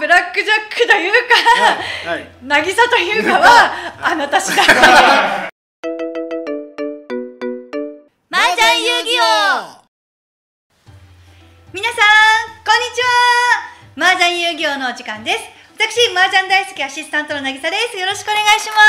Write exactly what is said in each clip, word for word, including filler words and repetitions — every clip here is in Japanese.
ブラックジャックというか、 はい、 渚というかはあなた次第。麻雀遊戯王。皆さんこんにちは。麻雀遊戯王のお時間です。私麻雀大好きアシスタントの渚です。よろしくお願いします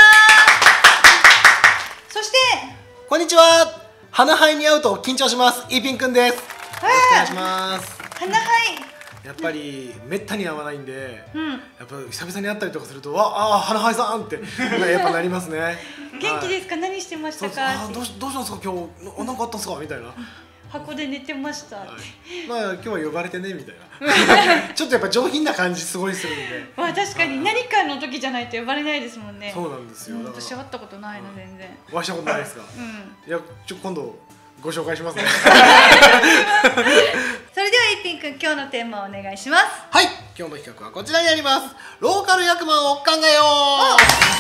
。そしてこんにちは。花ハイに会うと緊張します。イーピンくんです。よろしくお願いします。 花ハイやっぱりめったに会わないんで、 うん、 やっぱ久々に会ったりとかすると、ああ花ハイさんってやっぱなりますね。 元気ですか、はい、何してましたか。 あどうしどうしたんですか今日、なんかあったんですかみたいな。 箱で寝てました、はい、 まあ今日は呼ばれてねみたいな。ちょっとやっぱ上品な感じすごいするんで。 まあ確かに何かの時じゃないと呼ばれないですもんね。 そうなんですよ。 私会ったことないの全然。 お会いしたことないですか。うん。いやちょ今度ご紹介しますね。 それではイッピンくん、今日のテーマをお願いします。 はい、今日の企画はこちらになります。ローカル役満を考えよう。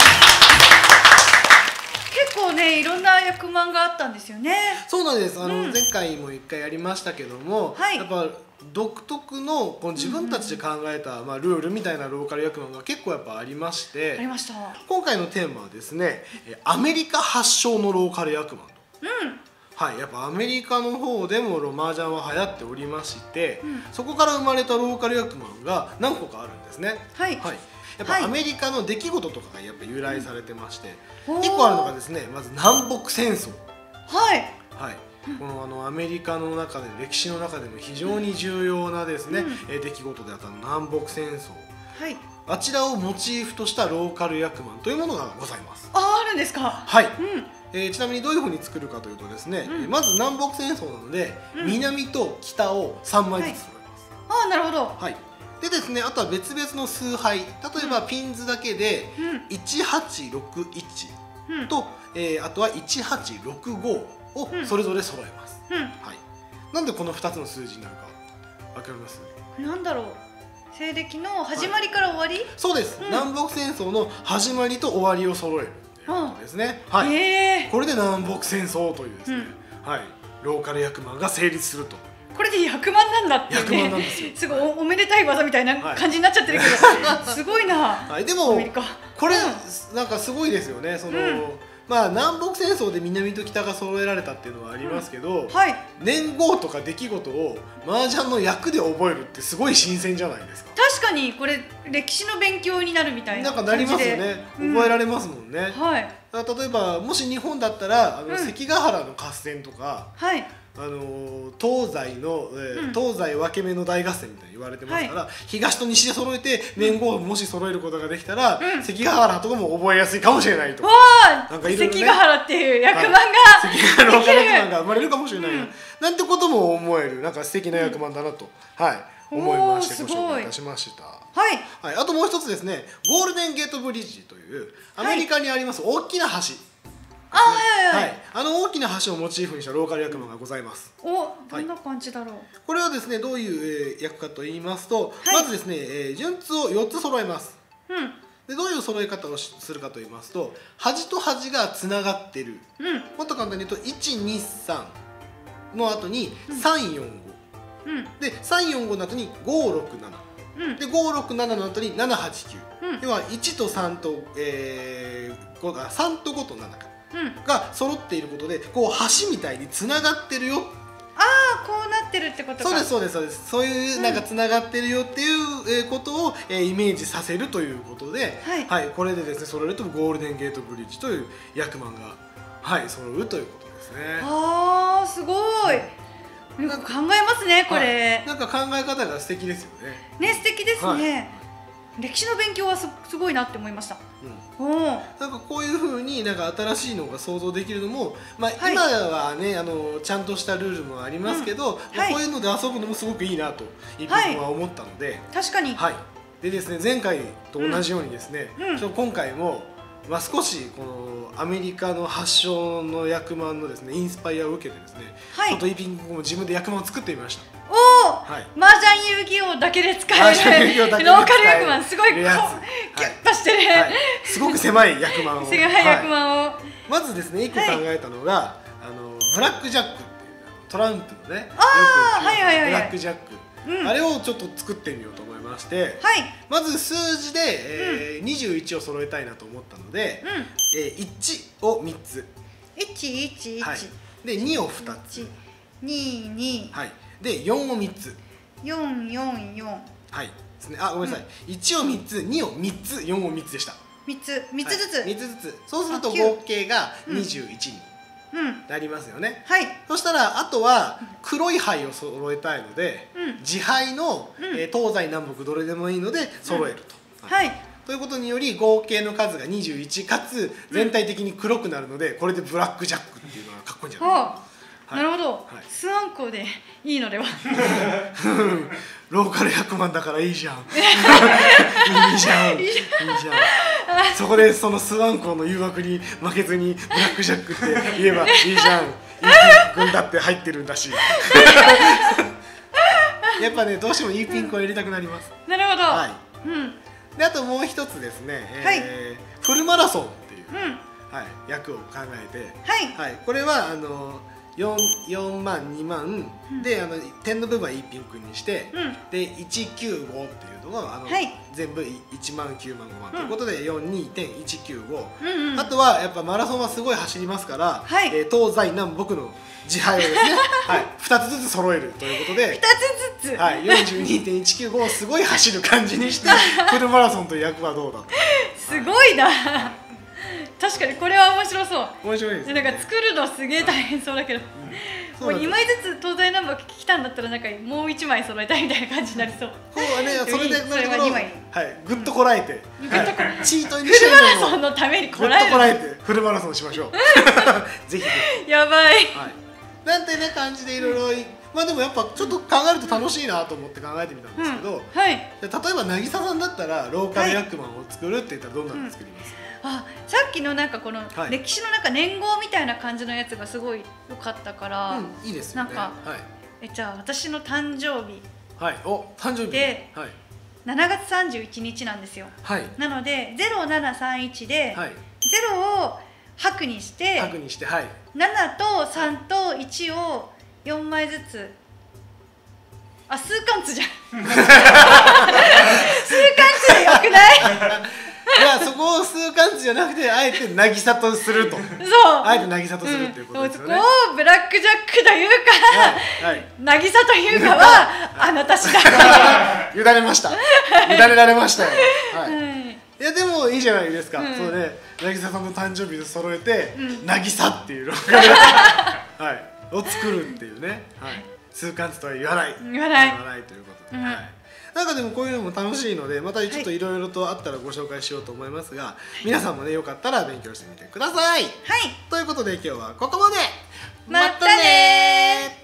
結構ね、いろんな役満があったんですよね。 そうなんです。あの、 うん、 前回も一回やりましたけども、はい、やっぱ独特のこの自分たちで考えた、まあ、ルールみたいなローカル役満が結構やっぱありまして、 ありました。 今回のテーマはですね、アメリカ発祥のローカル役満と。 うん。はい、 やっぱアメリカの方でも麻雀は流行っておりまして、うん、そこから生まれたローカル役満が何個かあるんですね。はい、はい、やっぱアメリカの出来事とかがやっぱ由来されてまして、うん、いっこあるのがですね、まず南北戦争。はい、はい、このあのアメリカの中で歴史の中でも非常に重要なですね、うん、出来事であった南北戦争。はい、あちらをモチーフとしたローカル役満というものがございます。 あ、あるんですか。 はい。うん、えー、ちなみにどういうふうに作るかというとですね、うん、まず南北戦争なので、うん、南と北をさんまいずつ揃えます。 はい、ああ、なるほど。 はい。でですね、あとは別々の数牌、例えばピンズだけでいちはちろくいちと、うん、えー、あとはいちはちろくごをそれぞれ揃えます。うん、はい。なんでこのふたつの数字になるかわかります？ なんだろう。西暦の始まりから終わり？はい、 そうです、うん。南北戦争の始まりと終わりを揃える。ですね。はい。えー、これで南北戦争というですね、うん、はい、ローカル役満が成立すると。 これで役満なんだっていうね。役満なんですよ。すごい お, おめでたい技みたいな感じになっちゃってるけど、はい、すごいな。 はい、でもこれ、うん、なんかすごいですよね。その、うん、まあ南北戦争で南と北が揃えられたっていうのはありますけど、うん、はい、年号とか出来事を麻雀の役で覚えるってすごい新鮮じゃないですか。 確かにこれ歴史の勉強になるみたいななんかなりますよね。覚えられますもんね。うん、はい。例えばもし日本だったらあの、うん、関ヶ原の合戦とか、はい、あの東西の、えーうん、東西分け目の大合戦みたいに言われてますから、はい、東と西で揃えて年号をもし揃えることができたら、うん、関ヶ原とかも覚えやすいかもしれないと。わあ、なんかいろいろね、関ヶ原っていう役満が、はい、 関ヶ原ローカル役満が生まれるかもしれない、うん、なんてことも思えるなんか素敵な役満だなと、うん、はい、思いましてご紹介いたしました。はい、はい、あともう一つですね、ゴールデンゲートブリッジというアメリカにあります大きな橋、はい、あ、はいはいはい、あの大きな橋をモチーフにしたローカル役満がございます。 お、どんな感じだろう。はい、 これはですね、どういう、えー、役かと言いますと、はい、まずですね、えー、順通をよっつ揃えます。うん、でどういう揃え方をするかと言いますと、端と端がつながってる、うん、もっと簡単に言うといちにさんの後にさんよんご、うん、でさんよんごの後にごろくなな、うん、でごろくななの後にななはちきゅう、うん、要はいちとさんと、えー、ごあさんとごとななか、うん、が揃っていることでこう橋みたいにつながってるよ。 ああ、こうなってるってことか。 そうですそうですそうです。そういうなんかつながってるよっていうことを、えー、イメージさせるということで、はい、はい、これでですね、揃えるとゴールデンゲートブリッジという役満が、はい、揃うということですね。 ああ、すごい。なんか考えますね、これ、 はい、なんか考え方が素敵ですよね。 ね、素敵ですね。はい、歴史の勉強は す, すごいなって思いました。うん、 なんかこういうふうになんか新しいのが想像できるのも、まあ、はい、今はね、あのちゃんとしたルールもありますけど、うん、まあ、こういうので遊ぶのもすごくいいなと一分は思ったので、はい、 確かに、 はい、でですね、前回と同じようにですね、うん、ちょ今回も、まあ、少しこのアメリカの発祥の役満のですねインスパイアを受けてですね、はい、ちょっとイーピングも自分で役満を作ってみました。 おお、はい、麻雀遊戯王だけで使えるローカル役満、すごいこうギュッとしてる、はいはい、 すごく狭い役満を狭い役満を、はい、 まずですねいっこ考えたのが、はい、あのブラックジャックっていうトランプのね、 あ、はいはいはい、 ブラックジャック、うん、あれをちょっと作ってみようと思いままして、はい、まず数字で、えーうん、にじゅういちを揃えたいなと思ったので、うん、えー、いちをみっつ、 いちいちいち、はい、 でにをふたつ、 にに、 はい、でよんをみっつ、 よんよんよん、 はいですね。あ、ごめんなさい、うん、いちをみっつ、にをみっつ、よんをみっつでした。 みっつ、みっつずつ、 はい、みっつずつ、そうすると合計がにじゅういちになりますよね、うん、はい。そしたらあとは黒い牌を揃えたいので、うん、自牌の、うん、えー、東西南北どれでもいいので揃えると、うん、はい、ということにより合計の数がにじゅういちかつ全体的に黒くなるので、これでブラックジャックっていうのがかっこいいんじゃないかな。 なるほど、はい、スワンコでいいのではローカルひゃくまんだからいいじゃんいいじゃんいいじゃんそこでそのスワンコの誘惑に負けずにブラックジャックって言えばいいじゃん、いいピンクだって入ってるんだしやっぱね、どうしてもいいピンクを入れたくなります。 なるほど、はい、 うん、であともう一つですね、えーはい、フルマラソンっていう、うん、はい、役を考えて、はいはい、これはあのよんまんにまん、うん、であの点の部分はいいピンクにして、うん、でいちきゅうごっていうのはあの、はい、全部いちまんきゅうまんごまんということで、うん、よんじゅうにてんいちきゅうご、うんうん、あとはやっぱマラソンはすごい走りますから、はい、えー、東西南北の自敗をですね、はい、ふたつずつ揃えるということでふたつずつ、 はい、よんじゅうにてんいちきゅうごをすごい走る感じにしてフルマラソンという役はどうだとすごいな、はい、確かにこれは面白そう。 面白いですね。 なんか作るのすげえ大変そうだけど、うん、もうにまいずつ東西南北来たんだったらなんかもういちまい揃えたいみたいな感じになりそう。 こうはね、それでそれはにまい、 はい、ぐっとこらえて、 うん、はい、 チートにしてフルマラソンのためにこらえる、 ぐっとこらえてフルマラソンしましょうぜひぜひやばい、はい、 なんてね感じでいろいろ、まあでもやっぱちょっと考えると楽しいなと思って考えてみたんですけど、うん、はい、例えば渚さんだったらローカルヤックマンを作るって言ったらどんなの作ります？ うん、あ、さっきのなんかこの歴史のなんか年号みたいな感じのやつがすごい良かったから、 うん、いいですよね。 なんか、はい、えじゃあ私の誕生日、 はい、お誕生日で、はい、しちがつさんじゅういちにちなんですよ。はい、なのでゼロななさんいちで、はい、ゼロを白にして白にして、はい、 ななとさんといちをよんまいずつ、あ、数貫通じゃん数貫通でよくないいや、そこを数貫通じゃなくてあえて渚とすると、そう、あえて渚とするっていうことですよね、 うん、そこをブラックジャックというか、はいはい、渚というかはあなた次第委ねました委ねられましたよ、はい、はい、いやでもいいじゃないですか、うん、そうね、渚さんの誕生日で揃えて、うん、渚っていうローカル、はい、を作るっていうね、はい、数貫通とは言わない言わない言わないということで、うん、はい、なんかでもこういうのも楽しいのでまたちょっといろいろとあったらご紹介しようと思いますが、はい、皆さんもねよかったら勉強してみてください。はい、ということで今日はここまで。 またねー。